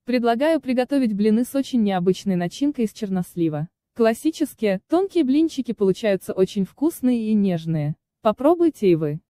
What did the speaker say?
Предлагаю приготовить блины с очень необычной начинкой из чернослива. Классические, тонкие блинчики получаются очень вкусные и нежные. Попробуйте и вы.